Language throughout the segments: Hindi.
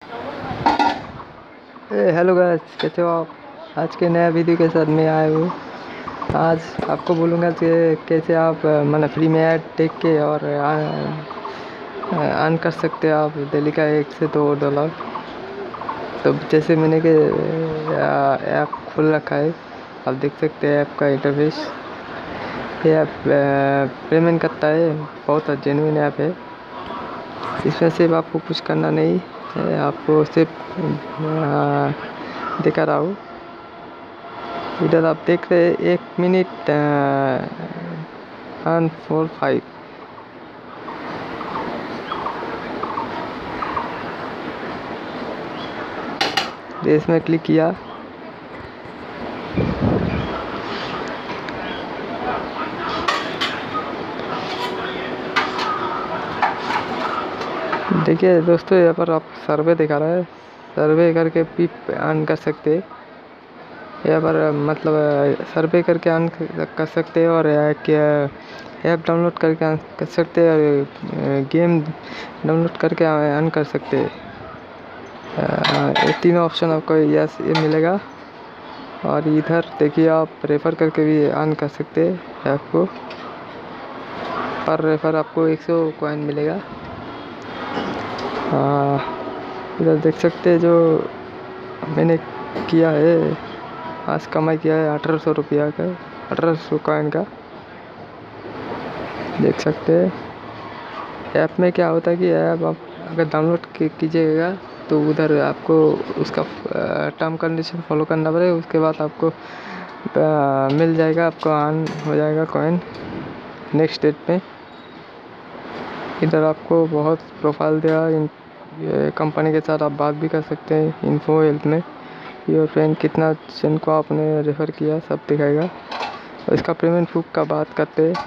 हेलो गाइस, कैसे हो आप। आज के नया वीडियो के साथ मैं आया हूँ। आज आपको बोलूँगा कि कैसे आप मतलब फ्री में ऐड देख के और अर्न कर सकते हो आप डेली का $1 से $2। तो जैसे मैंने के ऐप खोल रखा है, आप देख सकते हैं ऐप का इंटरफेस। ये ऐप पेमेंट करता है, बहुत जेन्युइन ऐप है। इसमें सिर्फ आपको कुछ करना नहीं है, आपको सिर्फ दिखा रहा हूँ। इधर आप देख रहे 1 मिनट 145। इसमें क्लिक किया, देखिए दोस्तों, यहाँ पर आप सर्वे दिखा रहा है। सर्वे करके भी अर्न कर सकते हैं। यहाँ पर मतलब सर्वे करके अर्न कर सकते हैं और ऐप डाउनलोड करके अर्न कर सकते हैं और गेम डाउनलोड करके अर्न कर सकते हैं। ये तीनों ऑप्शन आपको यस ये मिलेगा। और इधर देखिए आप रेफ़र करके भी अर्न कर सकते हैं ऐप को। पर रेफ़र आपको 100 कॉइन मिलेगा। इधर देख सकते हैं जो मैंने किया है, आज कमाई किया है 1800 रुपया का, 1800 कॉइन का। देख सकते हैं ऐप में क्या होता है कि ऐप आप अगर डाउनलोड कीजिएगा तो उधर आपको उसका टर्म कंडीशन फॉलो करना पड़ेगा। उसके बाद आपको मिल जाएगा, आपको अर्न हो जाएगा कॉइन नेक्स्ट डेट में। इधर आपको बहुत प्रोफाइल दिया, कंपनी के साथ आप बात भी कर सकते हैं। इन्फो हेल्थ में योर फ्रेंड कितना जन को आपने रेफ़र किया सब दिखाएगा। और इसका पेमेंट प्रूफ का बात करते हैं।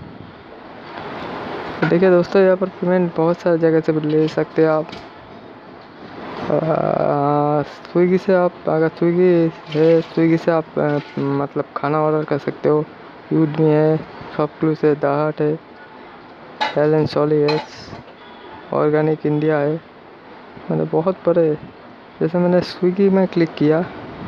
देखिए दोस्तों, यहाँ पर पेमेंट बहुत सारी जगह से ले सकते हैं आप। स्विगी से आप अगर स्विगी है, स्विगी से आप मतलब खाना ऑर्डर कर सकते हो। यूडमी है, शॉपक्लूज है, दाहट है, एलन सॉली है, ऑर्गेनिक इंडिया है, मतलब बहुत बड़े। जैसे मैंने स्विगी में क्लिक किया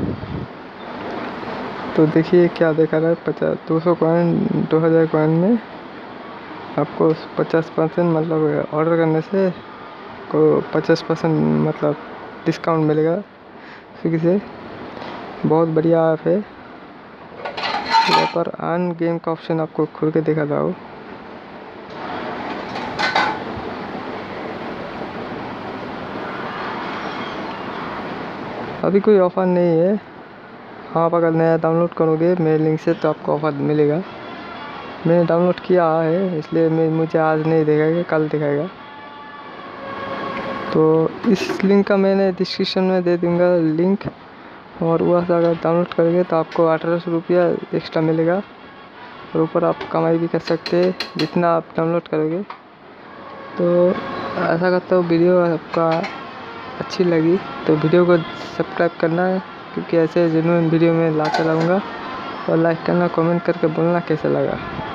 तो देखिए क्या देखा रहा है, 200 कॉइन 2000 कॉइन में आपको 50% मतलब ऑर्डर करने से को 50% मतलब डिस्काउंट मिलेगा स्विगी से। बहुत बढ़िया ऐप है। यहाँ पर अर्न गेम का ऑप्शन आपको खुल के दिखा रहा हूँ। अभी कोई ऑफ़र नहीं है। आप अगर नया डाउनलोड करोगे मेरे लिंक से तो आपको ऑफ़र मिलेगा। मैंने डाउनलोड किया है, इसलिए मुझे आज नहीं दिखाएगा, कल दिखाएगा। तो इस लिंक का मैंने डिस्क्रिप्शन में दे दूँगा लिंक, और वहाँ से अगर डाउनलोड करोगे तो आपको 1800 रुपया एक्स्ट्रा मिलेगा। और ऊपर आप कमाई भी कर सकते हैं जितना आप डाउनलोड करोगे। तो ऐसा करता हूँ, वीडियो आपका अच्छी लगी तो वीडियो को सब्सक्राइब करना है, क्योंकि ऐसे जेन्युइन वीडियो में लाता रहूँगा। और लाइक करना, कमेंट करके बोलना कैसा लगा।